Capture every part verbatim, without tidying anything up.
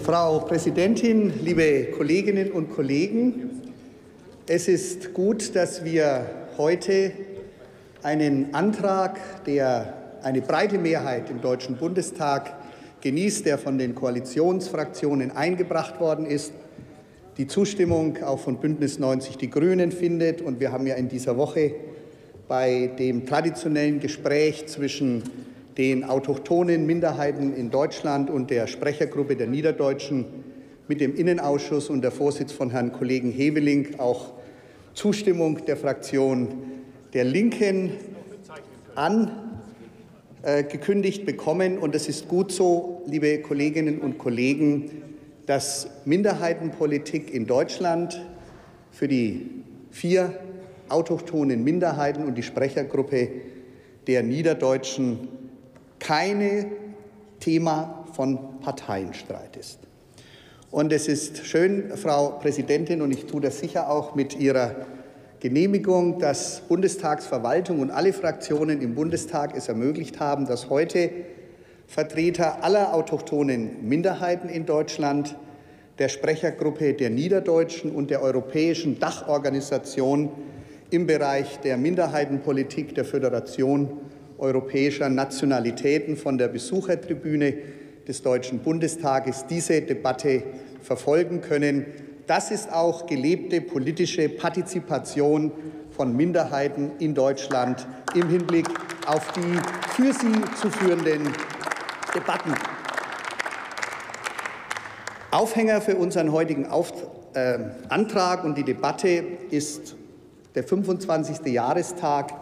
Frau Präsidentin, liebe Kolleginnen und Kollegen! Es ist gut, dass wir heute einen Antrag, der eine breite Mehrheit im Deutschen Bundestag genießt, der von den Koalitionsfraktionen eingebracht worden ist, die Zustimmung auch von Bündnis neunzig Die Grünen findet. Und wir haben ja in dieser Woche bei dem traditionellen Gespräch zwischen den autochthonen Minderheiten in Deutschland und der Sprechergruppe der Niederdeutschen mit dem Innenausschuss und der Vorsitz von Herrn Kollegen Heveling auch Zustimmung der Fraktion der Linken angekündigt bekommen. Und es ist gut so, liebe Kolleginnen und Kollegen, dass Minderheitenpolitik in Deutschland für die vier autochthonen Minderheiten und die Sprechergruppe der Niederdeutschen kein Thema von Parteienstreit ist. Und es ist schön, Frau Präsidentin, und ich tue das sicher auch mit Ihrer Genehmigung, dass Bundestagsverwaltung und alle Fraktionen im Bundestag es ermöglicht haben, dass heute Vertreter aller autochthonen Minderheiten in Deutschland, der Sprechergruppe der Niederdeutschen und der Europäischen Dachorganisation im Bereich der Minderheitenpolitik der Föderation europäischer Nationalitäten von der Besuchertribüne des Deutschen Bundestages diese Debatte verfolgen können. Das ist auch gelebte politische Partizipation von Minderheiten in Deutschland im Hinblick auf die für sie zu führenden Debatten. Aufhänger für unseren heutigen Auf äh, Antrag und die Debatte ist der fünfundzwanzigste Jahrestag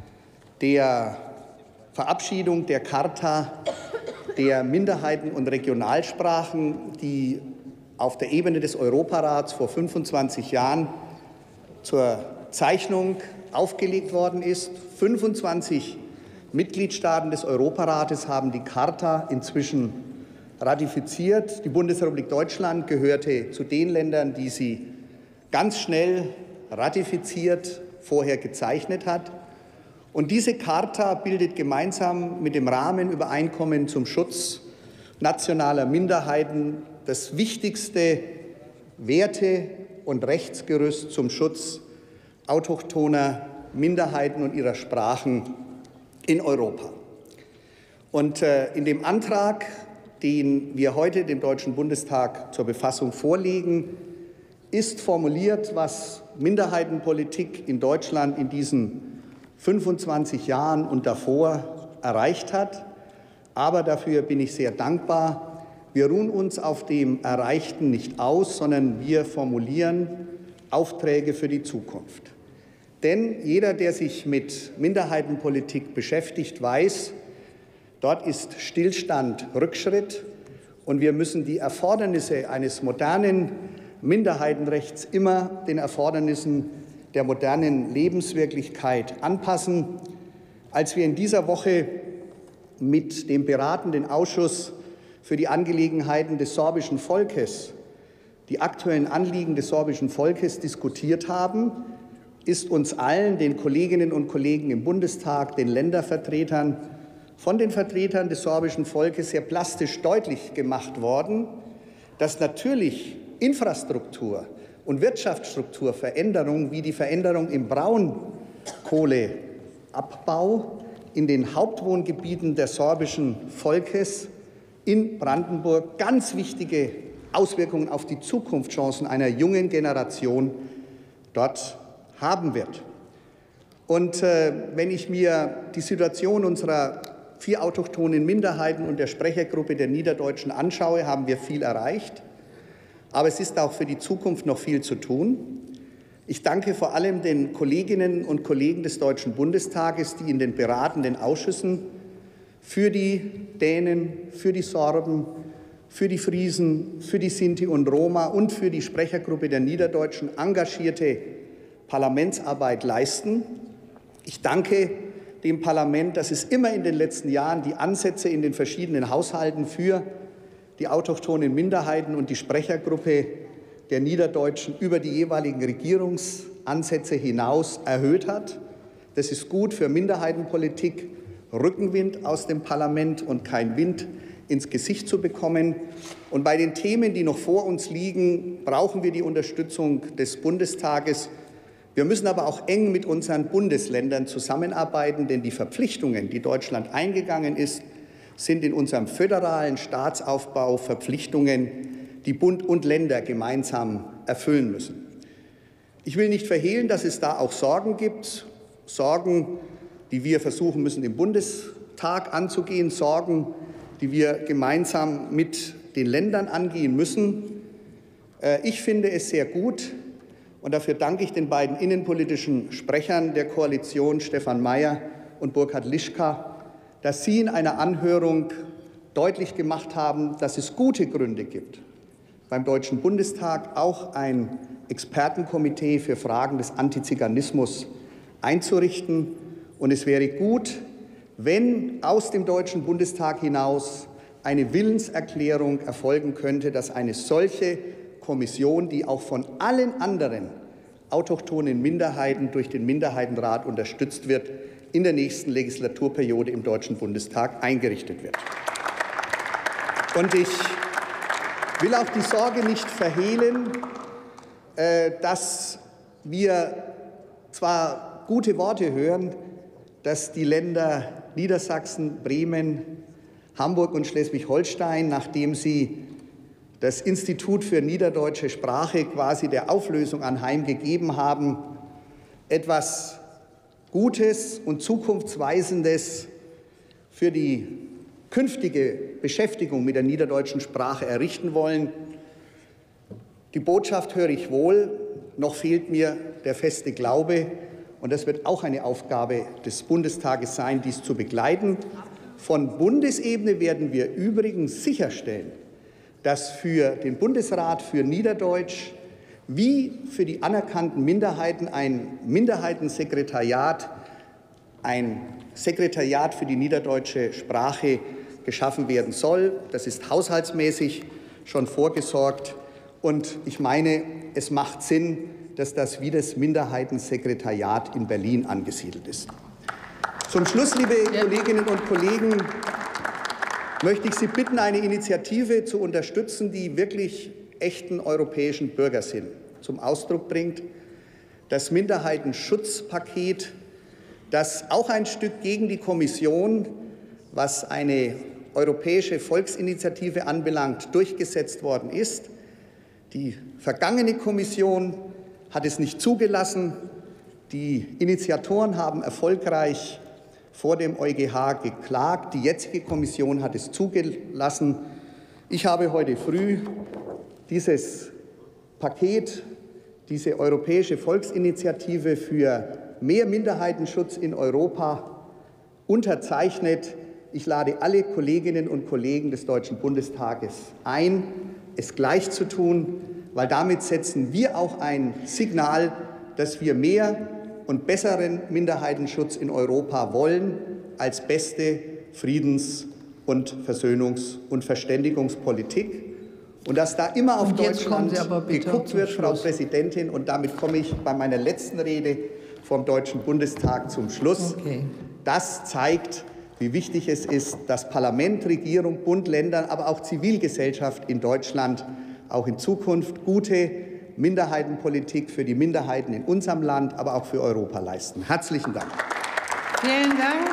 der Verabschiedung der Charta der Minderheiten und Regionalsprachen, die auf der Ebene des Europarats vor fünfundzwanzig Jahren zur Zeichnung aufgelegt worden ist. fünfundzwanzig Mitgliedstaaten des Europarates haben die Charta inzwischen ratifiziert. Die Bundesrepublik Deutschland gehörte zu den Ländern, die sie ganz schnell ratifiziert, vorher gezeichnet hat. Und diese Charta bildet gemeinsam mit dem Rahmenübereinkommen zum Schutz nationaler Minderheiten das wichtigste Werte- und Rechtsgerüst zum Schutz autochthoner Minderheiten und ihrer Sprachen in Europa. Und äh, in dem Antrag, den wir heute dem Deutschen Bundestag zur Befassung vorlegen, ist formuliert, was Minderheitenpolitik in Deutschland in diesen fünfundzwanzig Jahren und davor erreicht hat. Aber dafür bin ich sehr dankbar. Wir ruhen uns auf dem Erreichten nicht aus, sondern wir formulieren Aufträge für die Zukunft. Denn jeder, der sich mit Minderheitenpolitik beschäftigt, weiß, dort ist Stillstand Rückschritt. Und wir müssen die Erfordernisse eines modernen Minderheitenrechts immer den Erfordernissen der modernen Lebenswirklichkeit anpassen. Als wir in dieser Woche mit dem beratenden Ausschuss für die Angelegenheiten des sorbischen Volkes die aktuellen Anliegen des sorbischen Volkes diskutiert haben, ist uns allen, den Kolleginnen und Kollegen im Bundestag, den Ländervertretern, von den Vertretern des sorbischen Volkes sehr plastisch deutlich gemacht worden, dass natürlich Infrastruktur und Wirtschaftsstrukturveränderung wie die Veränderung im Braunkohleabbau in den Hauptwohngebieten des sorbischen Volkes in Brandenburg ganz wichtige Auswirkungen auf die Zukunftschancen einer jungen Generation dort haben wird. Und äh, wenn ich mir die Situation unserer vier autochthonen Minderheiten und der Sprechergruppe der Niederdeutschen anschaue, haben wir viel erreicht. Aber es ist auch für die Zukunft noch viel zu tun. Ich danke vor allem den Kolleginnen und Kollegen des Deutschen Bundestages, die in den beratenden Ausschüssen für die Dänen, für die Sorben, für die Friesen, für die Sinti und Roma und für die Sprechergruppe der Niederdeutschen engagierte Parlamentsarbeit leisten. Ich danke dem Parlament, dass es immer in den letzten Jahren die Ansätze in den verschiedenen Haushalten für die autochthonen Minderheiten und die Sprechergruppe der Niederdeutschen über die jeweiligen Regierungsansätze hinaus erhöht hat. Das ist gut für Minderheitenpolitik, Rückenwind aus dem Parlament und kein Wind ins Gesicht zu bekommen. Und bei den Themen, die noch vor uns liegen, brauchen wir die Unterstützung des Bundestages. Wir müssen aber auch eng mit unseren Bundesländern zusammenarbeiten, denn die Verpflichtungen, die Deutschland eingegangen ist, sind in unserem föderalen Staatsaufbau Verpflichtungen, die Bund und Länder gemeinsam erfüllen müssen. Ich will nicht verhehlen, dass es da auch Sorgen gibt, Sorgen, die wir versuchen müssen, im Bundestag anzugehen, Sorgen, die wir gemeinsam mit den Ländern angehen müssen. Ich finde es sehr gut, und dafür danke ich den beiden innenpolitischen Sprechern der Koalition, Stefan Mayer und Burkhard Lischka, dass Sie in einer Anhörung deutlich gemacht haben, dass es gute Gründe gibt, beim Deutschen Bundestag auch ein Expertenkomitee für Fragen des Antiziganismus einzurichten. Und es wäre gut, wenn aus dem Deutschen Bundestag hinaus eine Willenserklärung erfolgen könnte, dass eine solche Kommission, die auch von allen anderen autochthonen Minderheiten durch den Minderheitenrat unterstützt wird, in der nächsten Legislaturperiode im Deutschen Bundestag eingerichtet wird. Und ich will auch die Sorge nicht verhehlen, dass wir zwar gute Worte hören, dass die Länder Niedersachsen, Bremen, Hamburg und Schleswig-Holstein, nachdem sie das Institut für niederdeutsche Sprache quasi der Auflösung anheimgegeben haben, etwas Gutes und Zukunftsweisendes für die künftige Beschäftigung mit der niederdeutschen Sprache errichten wollen. Die Botschaft höre ich wohl, noch fehlt mir der feste Glaube. Und das wird auch eine Aufgabe des Bundestages sein, dies zu begleiten. Von Bundesebene werden wir übrigens sicherstellen, dass für den Bundesrat für Niederdeutsch wie für die anerkannten Minderheiten ein Minderheitensekretariat, ein Sekretariat für die niederdeutsche Sprache geschaffen werden soll. Das ist haushaltsmäßig schon vorgesorgt. Und ich meine, es macht Sinn, dass das wie das Minderheitensekretariat in Berlin angesiedelt ist. Zum Schluss, liebe Kolleginnen und Kollegen, möchte ich Sie bitten, eine Initiative zu unterstützen, die wirklich echten europäischen Bürgersinn zum Ausdruck bringt. Das Minderheitenschutzpaket, das auch ein Stück gegen die Kommission, was eine europäische Volksinitiative anbelangt, durchgesetzt worden ist. Die vergangene Kommission hat es nicht zugelassen. Die Initiatoren haben erfolgreich vor dem EuGH geklagt. Die jetzige Kommission hat es zugelassen. Ich habe heute früh dieses Paket, diese europäische Volksinitiative für mehr Minderheitenschutz in Europa unterzeichnet. Ich lade alle Kolleginnen und Kollegen des Deutschen Bundestages ein, es gleich zu tun, weil damit setzen wir auch ein Signal, dass wir mehr und besseren Minderheitenschutz in Europa wollen als beste Friedens- und Versöhnungs- und Verständigungspolitik. Und dass da immer auf Deutschland geguckt wird, Frau Präsidentin, und damit komme ich bei meiner letzten Rede vom Deutschen Bundestag zum Schluss. Okay. Das zeigt, wie wichtig es ist, dass Parlament, Regierung, Bund, Länder, aber auch Zivilgesellschaft in Deutschland auch in Zukunft gute Minderheitenpolitik für die Minderheiten in unserem Land, aber auch für Europa leisten. Herzlichen Dank. Vielen Dank.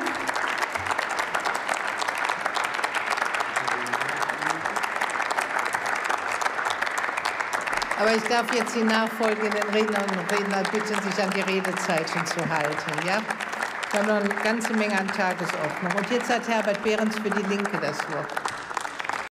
Aber ich darf jetzt die nachfolgenden Rednerinnen und Redner bitten, sich an die Redezeiten zu halten. Ja? Wir haben noch eine ganze Menge an Tagesordnung. Und jetzt hat Herbert Behrens für die Linke das Wort.